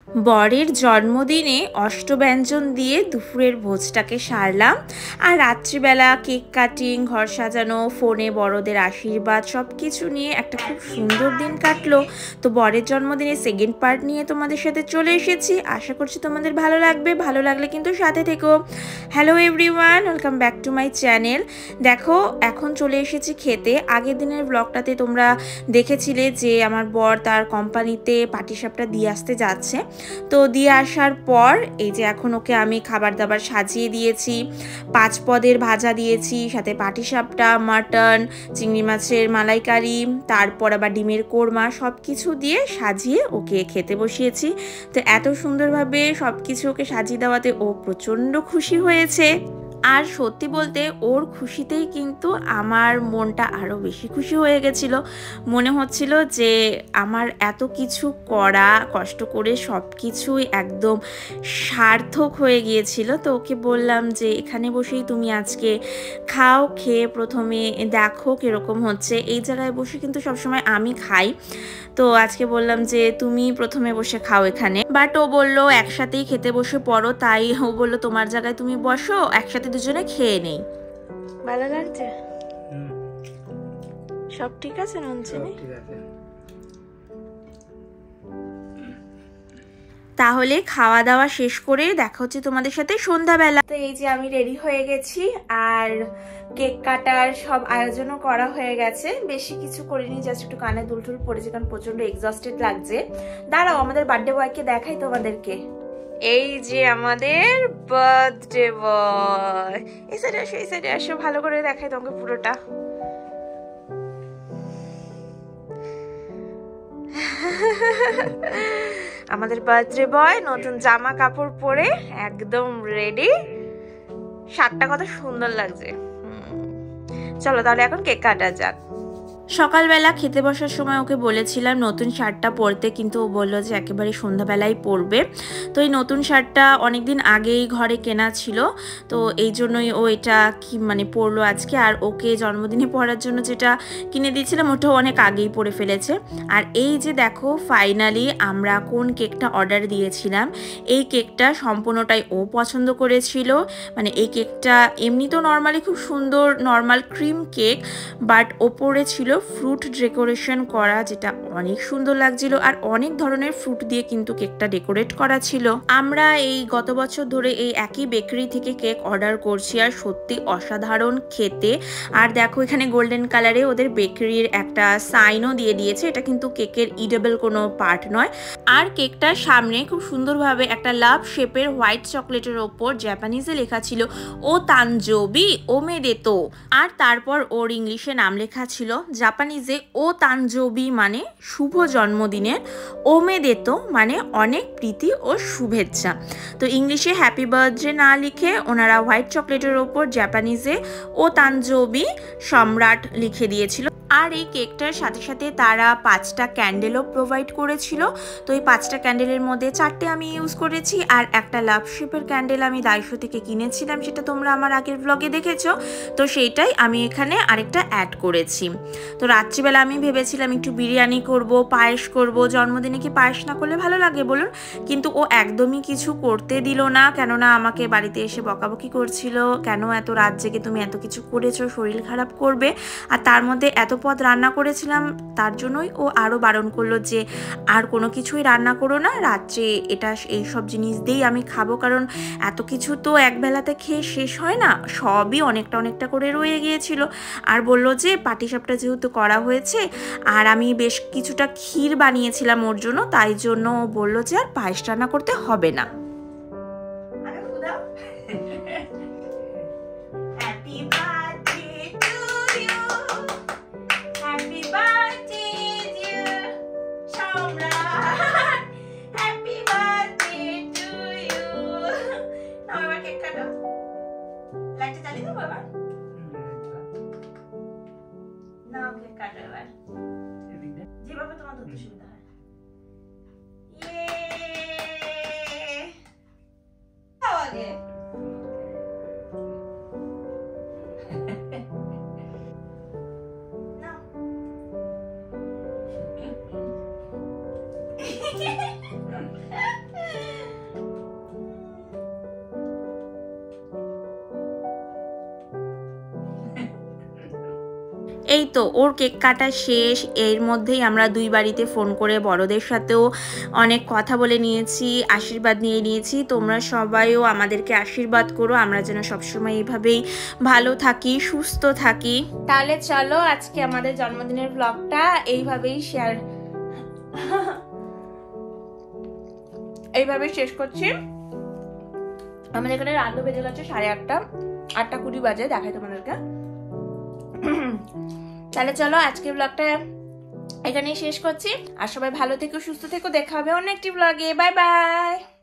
বরের জন্মদিনে অষ্টব্যঞ্জন দিয়ে দুপুরের ভোজটাকে সারলাম। আর রাত্রিবেলা কেক কাটিং, ঘর সাজানো, ফোনে বড়দের আশীর্বাদ সব কিছু নিয়ে একটা খুব সুন্দর দিন কাটলো। তো বরের জন্মদিনে সেকেন্ড পার্ট নিয়ে তোমাদের সাথে চলে এসেছি। আশা করছি তোমাদের ভালো লাগবে। ভালো লাগলে কিন্তু সাথে থেকো। Hello everyone, welcome back to my channel. দেখো এখন চলে এসেছি খেতে। আগের দিনের ব্লগটাতে তোমরা দেখেছিলে যে আমার বর তার কোম্পানিতে পাটিসাপটা দিয়ে আসতে যাচ্ছে। তো দিয়ে আসার পর এই যে এখন ওকে আমি খাবার দাবার সাজিয়ে দিয়েছি। 5 পদের ভাজা দিয়েছি, সাথে পাটিসাপটা, মাটন, চিংড়ি মাছের মালাইকারি, তারপর আবার ডিমের কোরমা সব কিছু দিয়ে সাজিয়ে ওকে খেতে বসিয়েছি। তো এত সুন্দরভাবে সব কিছু ওকে সাজিয়ে দেওয়াতে ও প্রচণ্ড খুশি হয়েছে। আর সত্যি বলতে ওর খুশিতেই কিন্তু আমার মনটা আরও বেশি খুশি হয়ে গেছিল। মনে হচ্ছিল যে আমার এত কিছু করা, কষ্ট করে সব কিছুই একদম সার্থক হয়ে গিয়েছিল। তো ওকে বললাম যে এখানে বসেই তুমি আজকে খাও, খেয়ে প্রথমে দেখো কীরকম হচ্ছে। এই জায়গায় বসে কিন্তু সবসময় আমি খাই, তো আজকে বললাম যে তুমি প্রথমে বসে খাও এখানে। বাট ও বললো একসাথেই খেতে বসে পড়ো, তাই ও বললো তোমার জায়গায় তুমি বসো, একসাথে দুজনে খেয়ে নেই। ভালো লাগছে? সব ঠিক আছে? নুন চিনি তাহলে খাওয়া দাওয়া শেষ করে দেখা হচ্ছে তোমাদের সাথে সন্ধ্যাবেলা। তো এই যে আমি রেডি হয়ে গেছি, আর কেক কাটার সব আয়োজনও করা হয়ে গেছে। বেশি কিছু করিনি, জাস্ট একটু কানে দুল টুল পড়েছে কারণ প্রচন্ড এক্সস্টেড লাগছে। দাঁড়াও আমাদের বার্থডে বয়কে দেখাই তোমাদেরকে। এই যে আমাদের বার্থডে বয়, এই সাইডে আসো, এই সাইডে আসো, ভালো করে দেখাই তোমাকে পুরোটা। আমাদের বার্থডে বয় নতুন জামা কাপড় পরে একদম রেডি। শার্টটা কত সুন্দর লাগছে। চলো তাহলে এখন কেক কাটা যাক। সকালবেলা খেতে বসার সময় ওকে বলেছিলাম নতুন শার্টটা পরতে, কিন্তু ও বললো যে একেবারে সন্ধ্যাবেলাই পরবে। তো এই নতুন শার্টটা অনেকদিন আগেই ঘরে কেনা ছিল, তো এই জন্যই ও এটা কি পরলো আজকে। আর ওকে জন্মদিনে পরার জন্য যেটা কিনে দিয়েছিলাম ওটাও অনেক আগেই পরে ফেলেছে। আর এই যে দেখো ফাইনালি আমরা কোন কেকটা অর্ডার দিয়েছিলাম, এই কেকটা সম্পূর্ণটাই ও পছন্দ করেছিল। এই কেকটা এমনি তো নর্মালি খুব সুন্দর নর্মাল ক্রিম কেক, বাট ওপরে ছিল ফ্রুট ডেকোরেশন করা, যেটা অনেক সুন্দর লাগছিল। আর অনেক ধরনের ফ্রুট দিয়ে কিন্তু কেকটা ডেকোরেট করা ছিল। আমরা এই গত বছর ধরে এই একই বেকারি থেকে কেক অর্ডার করছি, আর সত্যি অসাধারণ খেতে। আর দেখো এখানে গোল্ডেন কালারে ওদের বেকারির একটা সাইনও দিয়ে দিয়েছে, এটা কিন্তু কেকের ইডেবল কোনো পার্ট নয়। আর কেকটার সামনে খুব সুন্দরভাবে একটা লাভ শেপের হোয়াইট চকলেটের ওপর জাপানিজে লেখা ছিল ও তানজোবি ওমেদেতো। আর তারপর ওর ইংলিশে নাম লেখা ছিল জাপানিজে ও তানজোবি মানে শুভ জন্মদিনের, ওমেদেতো মানে অনেক প্রীতি ও শুভেচ্ছা। তো ইংলিশে হ্যাপি বার্থডে না লিখে ওনারা হোয়াইট চকলেটের ওপর জাপানিজে ও তানজোবি সম্রাট লিখে দিয়েছিল। আর এই কেকটার সাথে সাথে তারা 5টা ক্যান্ডেলও প্রোভাইড করেছিল। তো এই 5টা ক্যান্ডেলের মধ্যে 4টে আমি ইউজ করেছি, আর একটা লাভ শেপের ক্যান্ডেল আমি দাইশো থেকে কিনেছিলাম, সেটা তোমরা আমার আগের ব্লগে দেখেছো। তো সেইটাই আমি এখানে আরেকটা অ্যাড করেছি। তো রাত্রিবেলা আমি ভেবেছিলাম একটু বিরিয়ানি করব, পায়েস করব। জন্মদিনে কি পায়েস না করলে ভালো লাগে বলুন? কিন্তু ও একদমই কিছু করতে দিল না, কেননা আমাকে বাড়িতে এসে বকাবকি করছিল, কেন এত রাত জেগে তুমি এত কিছু করেছো, শরীর খারাপ করবে। আর তার মধ্যে এত পদ রান্না করেছিলাম, তার জন্যই ও আরও বারণ করলো যে আর কোনো কিছুই রান্না করো না, রাত্রে এটা এইসব জিনিস দিয়েই আমি খাবো, কারণ এত কিছু তো একবেলাতে খেয়ে শেষ হয় না, সবই অনেকটা অনেকটা করে রয়ে গিয়েছিল। আর বললো যে পাটিসাপটা যেহেতু করা হয়েছে, আর আমি বেশ কিছুটা ক্ষীর বানিয়েছিলাম ওর জন্য, তাই জন্য ও বললো যে আর পায়েস রান্না করতে হবে না। যেভাবে তোমার ধরতে সুবিধা হয়। এই তো ওর কেক কাটা শেষ। এর মধ্যেই আমরা দুই বাড়িতে ফোন করে বড়দের সাথেও অনেক কথা বলে নিয়েছি, আশীর্বাদ নিয়ে নিয়েছি। তোমরা সবাইও আমাদেরকে আশীর্বাদ করো, আমরা যেন সবসময় এইভাবেই ভালো থাকি, সুস্থ থাকি। তাহলে চলো আজকে আমাদের জন্মদিনের ব্লগটা এইভাবেই শেষ করছি। আমাদের এখানে রাত বেজে গেছে 8:30, 8:20 বাজে, দেখাই তোমাদেরকে। তাহলে চলো আজকের ব্লগটা এখানেই শেষ করছি। আর সবাই ভালো থেকো, সুস্থ থেকো, দেখা হবে অন্য একটি ব্লগে। Bye by.